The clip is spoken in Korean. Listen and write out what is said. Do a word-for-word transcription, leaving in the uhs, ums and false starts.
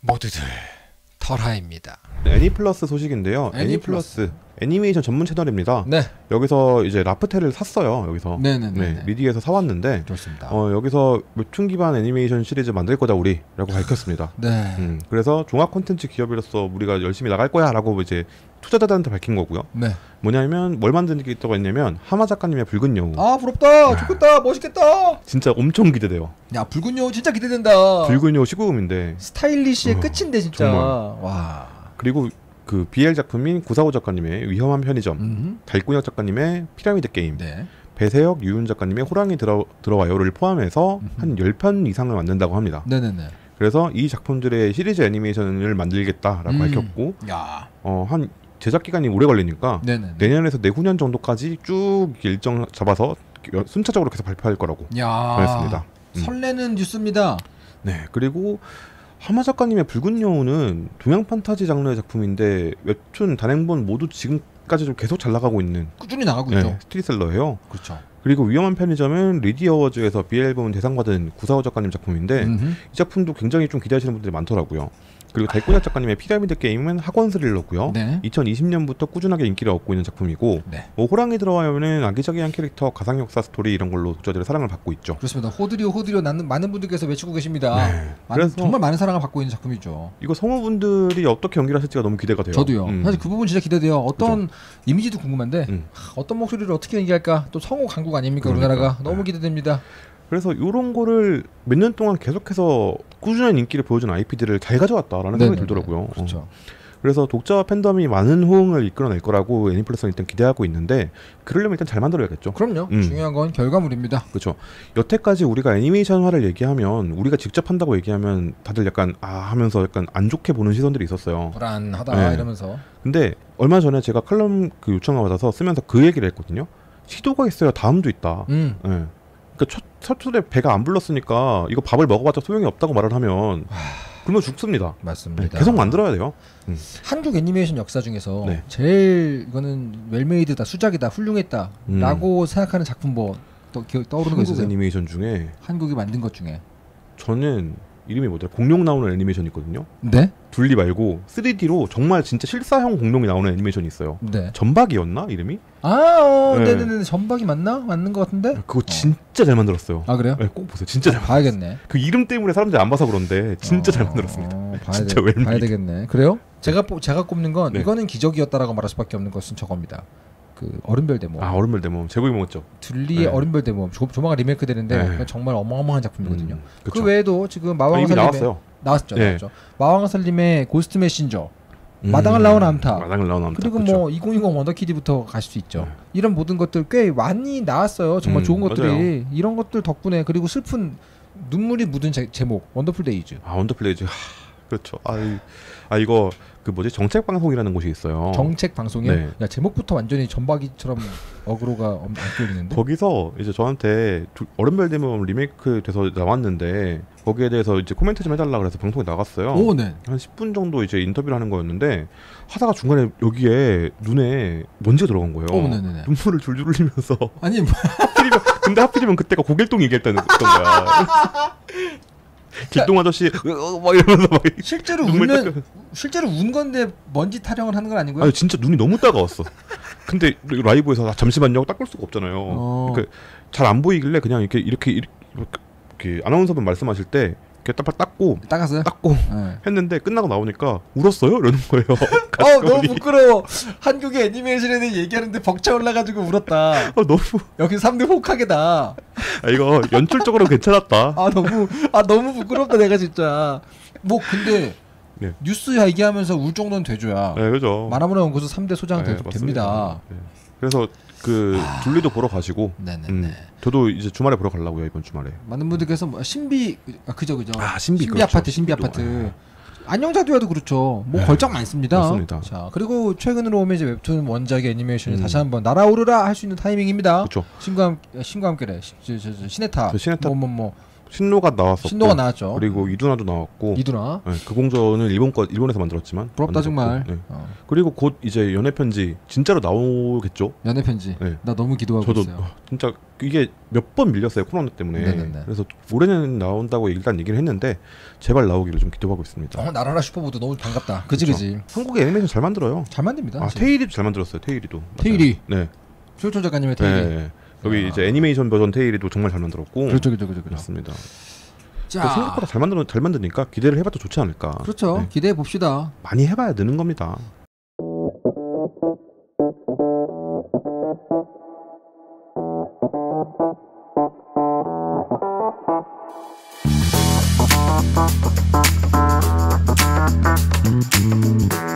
모두들 털하입니다. 애니플러스 소식인데요. 애니플러스. 애니플러스 애니메이션 전문 채널입니다. 네. 여기서 이제 라프텔을 샀어요. 여기서 네네네. 네, 리디에서 사왔는데 좋습니다. 어, 여기서 웹툰 기반 애니메이션 시리즈 만들 거다 우리라고 밝혔습니다. 네. 음, 그래서 종합 콘텐츠 기업으로서 우리가 열심히 나갈 거야라고 이제 투자자들한테 밝힌 거고요. 네. 뭐냐면 뭘 만들겠다고 했냐면 하마 작가님의 붉은 여우. 아 부럽다. 좋겠다. 멋있겠다. 진짜 엄청 기대돼요. 야 붉은 여우 진짜 기대된다. 붉은 여우 십구 금인데 스타일리시의 어, 끝인데 진짜. 정말. 와. 그리고 그 비엘 작품인 구사오 작가님의 위험한 편의점, 음흠. 달꾼역 작가님의 피라미드 게임, 네. 배세혁, 유윤 작가님의 호랑이 들어, 들어와요를 포함해서 음흠. 한 열 편 이상을 만든다고 합니다. 네네네. 그래서 이 작품들의 시리즈 애니메이션을 만들겠다라고 음. 밝혔고 야. 어, 한 제작 기간이 오래 걸리니까 네네. 내년에서 내후년 정도까지 쭉 일정 잡아서 순차적으로 계속 발표할 거라고 야. 그랬습니다. 음. 설레는 뉴스입니다. 네, 그리고 하마 작가님의 붉은 여우는 동양 판타지 장르의 작품인데 웹툰, 단행본 모두 지금까지 좀 계속 잘 나가고 있는 꾸준히 나가고 네, 있죠. 스트리트셀러예요. 그렇죠. 그리고 위험한 편의점은 리디 어워즈에서 비엘본 대상 받은 구사오 작가님 작품인데 음흠. 이 작품도 굉장히 좀 기대하시는 분들이 많더라고요. 그리고 달꾼약 작가님의 피라미드 게임은 학원 스릴러고요. 네. 이천이십 년부터 꾸준하게 인기를 얻고 있는 작품이고 네. 뭐 호랑이 들어와요는 아기자기한 캐릭터, 가상 역사 스토리 이런 걸로 독자들의 사랑을 받고 있죠. 그렇습니다. 호드리오 호드리오 나는 많은 분들께서 외치고 계십니다. 네. 많은, 그래서 정말 많은 사랑을 받고 있는 작품이죠. 이거 성우분들이 어떻게 연기를 하실지가 너무 기대가 돼요. 저도요. 음. 사실 그 부분 진짜 기대돼요. 어떤 이미지도 궁금한데 음. 하, 어떤 목소리를 어떻게 연기할까? 또 성우 강국 아닙니까? 그러니까. 우리나라가 너무 기대됩니다. 그래서 이런 거를 몇 년 동안 계속해서 꾸준한 인기를 보여준 아이피들을 잘 가져왔다라는 생각이 네네네. 들더라고요. 그렇죠. 어. 그래서 독자와 팬덤이 많은 호응을 이끌어낼 거라고 애니플러스는 일단 기대하고 있는데 그러려면 일단 잘 만들어야겠죠. 그럼요. 음. 중요한 건 결과물입니다. 그렇죠. 여태까지 우리가 애니메이션화를 얘기하면 우리가 직접 한다고 얘기하면 다들 약간 아 하면서 약간 안 좋게 보는 시선들이 있었어요. 불안하다 네. 이러면서. 근데 얼마 전에 제가 칼럼 그 요청을 받아서 쓰면서 그 얘기를 했거든요. 시도가 있어야 다음도 있다. 음. 네. 그러니까 첫, 첫 술에 배가 안 불렀으니까 이거 밥을 먹어봤자 소용이 없다고 말을 하면 그러면 죽습니다. 맞습니다. 네, 계속 만들어야 돼요. 음. 한국 애니메이션 역사 중에서 네. 제일 이거는 웰메이드다, 수작이다, 훌륭했다라고 음. 생각하는 작품 뭐 떠, 기, 떠오르는 거 한국 있으세요? 애니메이션 중에 한국이 만든 것 중에. 저는 이름이 뭐더라? 공룡 나오는 애니메이션이 있거든요. 네? 둘리 말고 쓰리디로 정말 진짜 실사형 공룡이 나오는 애니메이션이 있어요. 네. 전박이었나 이름이? 아, 어, 네. 네네네. 전박이 맞나? 맞는 것 같은데? 그거 진짜 잘 만들었어요. 아 그래요? 네, 꼭 보세요. 진짜 잘. 봐야겠네. 그 이름 때문에 사람들이 안 봐서 그런데 진짜 잘 만들었습니다. 어, 봐야, 진짜 돼, 웰메이드. 봐야 되겠네. 그래요? 제가 뽑 제가 꼽는 건 네. 이거는 기적이었다라고 말할 수밖에 없는 것은 저겁니다. 그 얼음별 데모. 아 얼음별 데모 제국이 먹었죠. 둘리의 네. 얼음별 데모. 조, 조만간 리메이크 되는데 네. 그건 정말 어마어마한 작품이거든요. 음, 그 그쵸. 외에도 지금 아, 이미 마왕살림의 나왔어요. 나왔죠, 네. 나왔죠. 마왕살림의 고스트 메신저, 음, 마당을 나온 암탉, 마당을 나온 암탉. 그리고 그쵸. 뭐 이천이십 원더키드부터 갈 수 있죠. 네. 이런 모든 것들 꽤 많이 나왔어요. 정말 음, 좋은 것들이 맞아요. 이런 것들 덕분에 그리고 슬픈 눈물이 묻은 제, 제목 원더풀 데이즈. 아 원더플레이즈. 하, 그렇죠. 아, 이, 아 이거 그 뭐지 정책 방송이라는 곳이 있어요. 정책 방송에 네. 야 제목부터 완전히 전박이처럼 어그로가 엄- 안 끌리는데. 거기서 이제 저한테 두- 얼음별 데모 리메이크 돼서 나왔는데 거기에 대해서 이제 코멘트 좀 해달라 그래서 방송에 나갔어요. 오, 네. 한 십 분 정도 이제 인터뷰를 하는 거였는데 하다가 중간에 여기에 눈에 먼지가 들어간 거예요. 오, 네네네. 눈물을 줄줄 흘리면서 아니 뭐, 하필이면 근데 하필이면 그때가 고길동 얘기했다는 거야. 길동 아저씨 으, 막 이러면서 막 실제로 눈물 울면 닦여- 실제로 운 건데 먼지 타령을 하는 건 아니고요. 아니 진짜 눈이 너무 따가웠어. 근데 라이브에서 아, 잠시만요 닦을 수가 없잖아요. 어. 그러니까 잘 안 보이길래 그냥 이렇게 이렇게 이렇게, 이렇게 아나운서분 말씀하실 때 이렇게 딱 닦고 닦았어요? 닦고 네. 했는데 끝나고 나오니까 울었어요 이러는 거예요. 어 너무 부끄러워. 한국의 애니메이션에 대해 얘기하는데 벅차 올라가지고 울었다. 아 너무 여기 삼 대 호카게다. 아 이거 연출적으로 괜찮았다. 아 너무 아 너무 부끄럽다 내가 진짜. 뭐 근데 네. 뉴스 얘기하면서 울 정도는 돼줘야 네 그죠. 마나무라 연구소 삼 대 소장 네, 되, 맞습니다. 됩니다. 네. 그래서 그 둘리도 보러 가시고 네네네. 음, 저도 이제 주말에 보러 가려고요 이번 주말에. 많은 분들께서 뭐 신비 아 그죠 그죠. 아, 신비, 그렇죠. 아파트 신비 신비도. 아파트. 안녕자두야도 그렇죠. 뭐 네. 걸작 많습니다. 맞습니다. 자 그리고 최근으로 오면 이제 웹툰 원작의 애니메이션이 음. 다시 한번 날아오르라 할 수 있는 타이밍입니다. 그렇죠. 신과 함 신과 함께래. 시- 저- 저- 저- 시네타. 그 시네타 뭐뭐 뭐. 신노가 나왔었고 신노가 나왔죠. 그리고 이두나도 나왔고 이두나. 네, 그 공전은 일본 거 일본에서 만들었지만 부럽다 만들었고, 정말. 네. 어. 그리고 곧 이제 연애 편지 진짜로 나오겠죠. 연애 편지. 네. 나 너무 기도하고 저도 있어요. 어, 진짜 이게 몇 번 밀렸어요 코로나 때문에. 네네네. 그래서 올해는 나온다고 일단 얘기를 했는데 제발 나오기를 좀 기도하고 있습니다. 어, 나라라 슈퍼보드 너무 반갑다. 그지 그쵸. 그지. 한국의 애니메이션 잘 만들어요. 잘 만듭니다. 아 진짜. 테일이도 잘 만들었어요. 테일이도. 맞아요. 테일이. 네. 최우철 작가님의 테일이. 네. 여기 야. 이제 애니메이션 버전 테일이도 정말 잘 만들었고. 그렇죠, 그렇죠, 그렇죠. 그렇습니다. 자, 또 생각보다 잘 만들 잘 만드니까 기대를 해봐도 좋지 않을까. 그렇죠. 네. 기대해 봅시다. 많이 해봐야 느는 겁니다. Thank you.